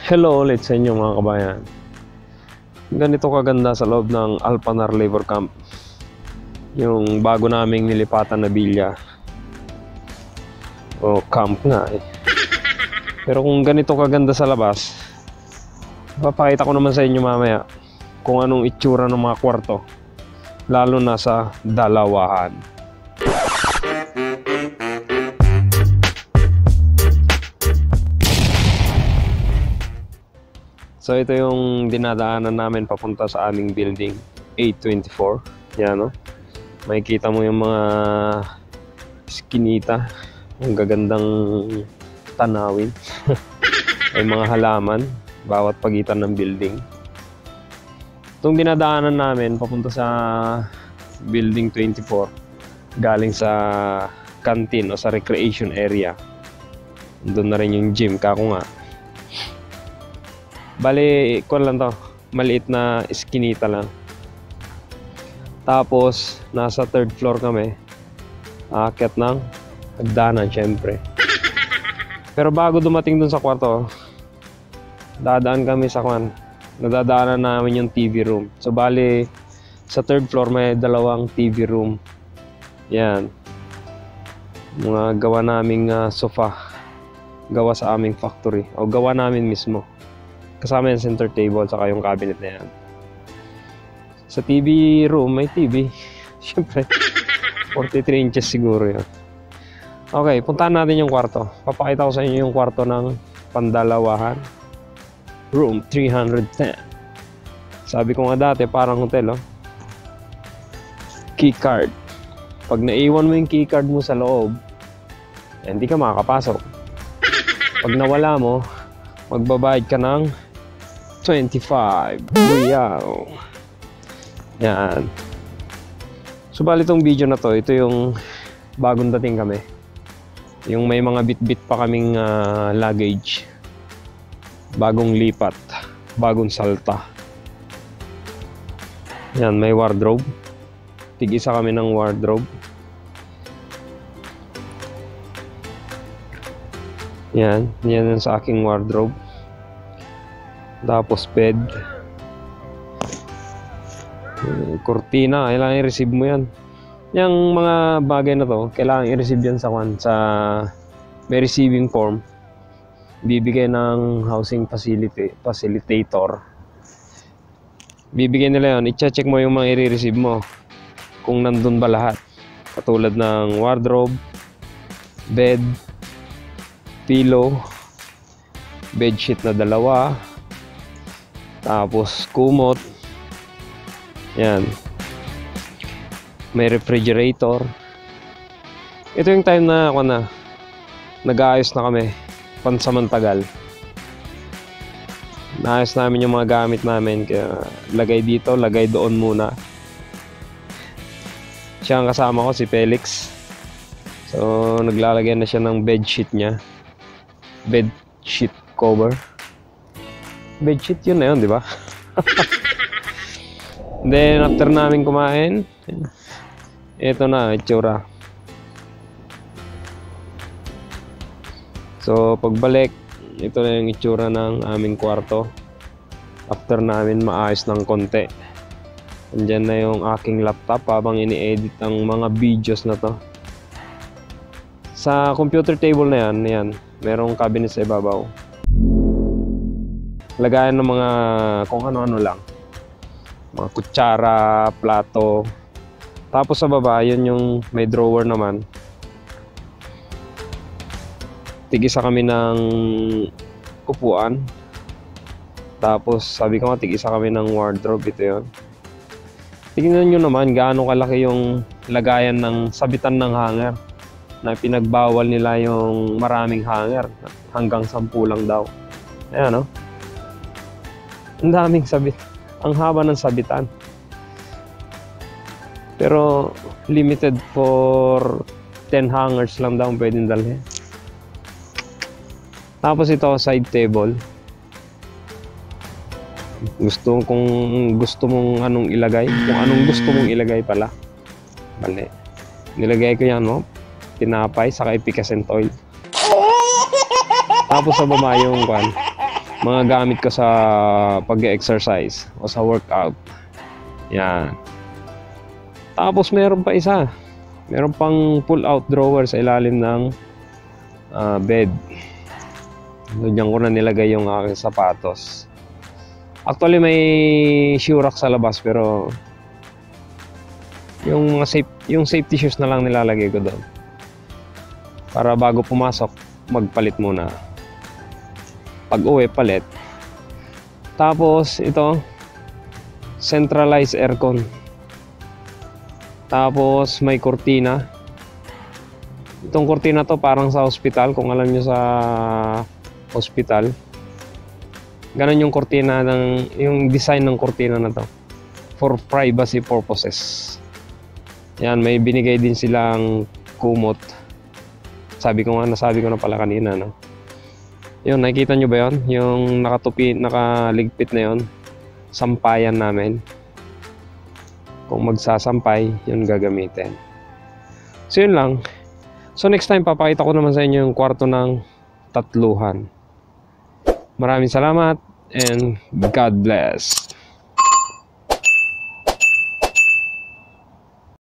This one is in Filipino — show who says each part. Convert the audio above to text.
Speaker 1: Hello ulit sa inyo mga kabayan. Ganito kaganda sa loob ng Alpanar Labor Camp yung bago naming nilipatan na bilya o camp nga eh. Pero kung ganito kaganda sa labas, papakita ko naman sa inyo mamaya kung anong itsura ng mga kwarto, lalo na sa dalawahan. So ito yung dinadaanan namin papunta sa aming building 824. Yan no. Makikita mo yung mga skinita, ang gagandang tanawin. Ay mga halaman bawat pagitan ng building. Itong dinadaanan namin papunta sa building 24 galing sa canteen o sa recreation area. Doon na rin yung gym, kako nga. Bali, kung lang to, maliit na iskinita lang. Tapos, nasa third floor kami. Aakyat ng hagdanan, syempre. Pero bago dumating dun sa kwarto, dadaan kami sa kwan. Nadadaanan namin yung TV room. So, bali, sa third floor may dalawang TV room. Yan. Mga gawa naming sofa. Gawa sa aming factory. O gawa namin mismo. Kasama yung center table saka yung cabinet na yan. Sa TV room may TV. Siyempre 43 inches siguro yun. Okay, puntahan natin yung kwarto. Papakita ko sa inyo yung kwarto ng pandalawahan. Room 310. Sabi ko nga dati parang hotel oh. Key card. Pag naiwan mo yung key card mo sa loob, hindi ka makakapasok. Pag nawala mo, magbabayad ka ng 25 real. Yan. So bali itong video na to, ito yung bagong dating kami. Yung may mga bit-bit pa kaming luggage. Bagong lipat. Bagong salta. Yan, may wardrobe. Tig-isa kami ng wardrobe. Yan, yan yung sa aking wardrobe. Tapos bed. Cortina, kailangan i-receive mo yan. Yung mga bagay na to, kailangan i-receive yan sa may receiving form. Bibigay ng housing facilitator. Bibigyan nila yun. I-check mo yung mga i-receive mo. Kung nandun ba lahat. Katulad ng wardrobe, bed, pillow, bedsheet na dalawa, tapos kumot. Yan. May refrigerator. Ito yung time na nag-aayos na kami pansamantagal. Naayos namin yung mga gamit namin, kaya lagay dito, lagay doon muna. Siya ang kasama ko, si Felix. So naglalagay na siya ng bedsheet niya. Bedsheet cover. Bedsheet yun na yun, di ba? Then after namin kumain, ito na itsura. So pagbalik, ito na yung itsura ng aming kwarto. After namin maayos ng konti. Andyan na yung aking laptop habang ini-edit ang mga videos na to. Sa computer table na yan, merong cabinet sa ibabaw. Lagayan ng mga kung ano-ano lang. Mga kutsara, plato. Tapos sa baba, yun yung may drawer naman. Tig-isa kami ng upuan. Tapos sabi ko nga, tig-isa kami ng wardrobe. Ito yun. Tingnan nyo naman gaano kalaki yung lagayan ng sabitan ng hanger. Na pinagbawal nila yung maraming hanger. Hanggang 10 lang daw. Ayan no. Ang daming sabit. Ang haba ng sabitan. Pero limited for 10 hangers lang daw pwedeng dalhin. Tapos ito side table. Kung gusto mong anong ilagay, kung anong gusto mong ilagay pala. Bale. Nilagay ko yan, no? Tinapay saka epicasen oil. Tapos sa baba yung mga gamit ko sa pag-exercise o sa workout. Yan. Tapos meron pa isa. Meron pang pull-out drawer sa ilalim ng bed. Diyan ko na nilagay yung aking sapatos. Actually may shoe rack sa labas pero yung safety shoes na lang nilalagay ko doon. Para bago pumasok, magpalit muna. Pag uwi, palit. Tapos ito, centralized aircon. Tapos may kurtina. Itong kurtina to parang sa hospital, kung alam nyo sa hospital. Ganon yung kurtina yung design ng kurtina na to. For privacy purposes. Yan, may binigay din silang kumot. Nasabi ko na pala kanina, no? Yun, nakikita nyo ba yun? Yung nakaligpit na yun. Sampayan namin. Kung magsasampay, yun gagamitin. So yun lang. So next time, papakita ko naman sa inyo yung kwarto ng tatluhan. Maraming salamat and God bless.